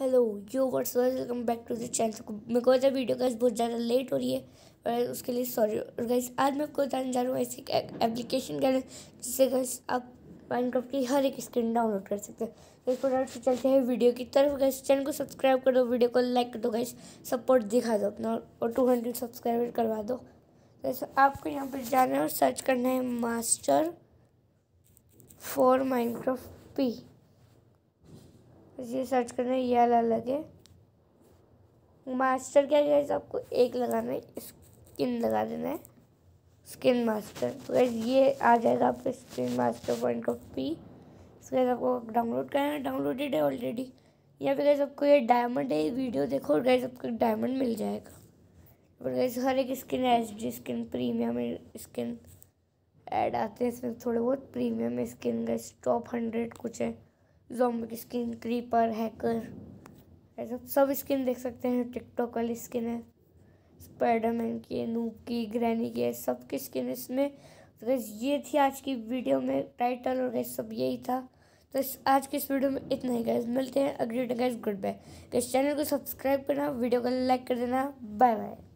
Hello yo what's welcome back to the channel. मेरे को video guys बहुत ज़्यादा लेट हो रही है और उसके लिए सॉरी। और गाइस आज मैं आपको बताने जा रहा हूँ ऐसी एप्लीकेशन क्या है जिससे गाइस आप माइनक्राफ्ट की हर एक स्क्रीन डाउनलोड कर सकते हैं। तो इसको डायरेक्ट चलते हैं वीडियो की तरफ। गाइस चैनल को सब्सक्राइब कर दो, वीडियो को लाइक कर दो, गाइस सपोर्ट दिखा दो अपना और 200 सब्सक्राइबर करवा दो। तो आपको यहाँ पर जाना है और सर्च करना है मास्टर फॉर माइनक्राफ्ट पी। ये सर्च करना है, ये अलग है। मास्टर क्या है, आपको एक लगाना है, स्किन लगा देना है, स्किन मास्टर। तो ये आ जाएगा आपको skin master point of P. इसके आपको डाउनलोड करना है, डाउनलोडेड है ऑलरेडी। यहाँ पे गैस आपको ये डायमंड है, वीडियो देखो और गैस आपको डायमंड मिल जाएगा। और गैस हर एक स्किन है, SD skin, premium skin add आते हैं इसमें, थोड़े बहुत प्रीमियम स्किन। गैस टॉप 100 कुछ है, ज़ॉम्बी स्किन, क्रीपर, हैकर, ऐसा सब स्किन देख सकते हैं। टिकटॉक वाली स्किन है, स्पाइडरमैन की है, नूब की, ग्रैनी की है, सब की स्किन है इसमें। तो गैस ये थी आज की वीडियो में टाइटल और गैस सब यही था। तो आज की इस वीडियो में इतना ही गैस, मिलते हैं अगली video. Guys good bye. Guys channel को सब्सक्राइब करना, वीडियो को लाइक कर देना। Bye bye.